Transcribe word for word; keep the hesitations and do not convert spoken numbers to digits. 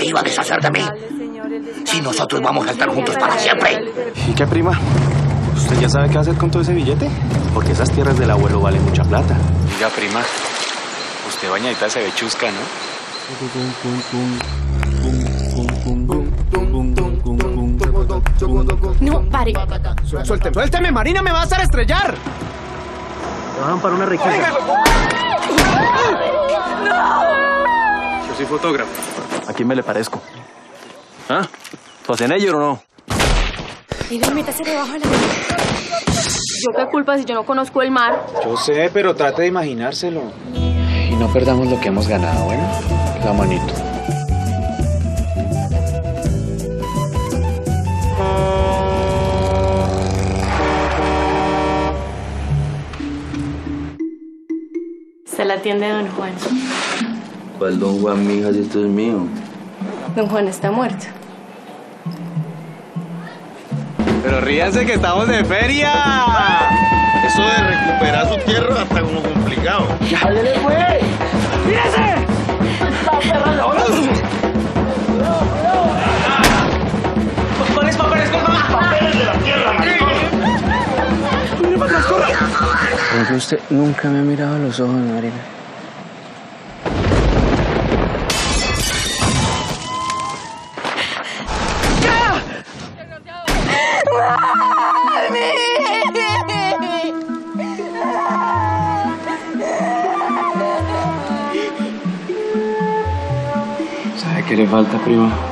iba a deshacer de mí? Si nosotros vamos a estar juntos para siempre. ¿Y qué, prima? ¿Usted ya sabe qué hacer con todo ese billete? Porque esas tierras del abuelo valen mucha plata. Diga, prima, usted bañadita se ve chusca, ¿no? No, pare. Suélteme, suélteme, Marina, me va a hacer estrellar. Te van para una riqueza. Yo soy fotógrafo. ¿A quién me le parezco? ¿Ah? ¿Schwarzenegger o no? Mira, métase debajo de la mesa. ¿Yo qué culpa si yo no conozco el mar? Yo sé, pero trate de imaginárselo. Y no perdamos lo que hemos ganado, ¿bueno? La manito. Se la atiende don Juan. ¿Cuál don Juan, mija, si esto es mío? Don Juan está muerto. Pero ríanse que estamos de feria. Eso de recuperar su tierra está como complicado. ¡Ya le fue! ¡Mírese! ¡Papeles, papeles, papeles! ¡Papeles de la tierra, maricón! ¡Mire para atrás, corra! Por ejemplo, usted nunca me ha mirado a los ojos, Marina. ¿Sabe qué le falta, prima?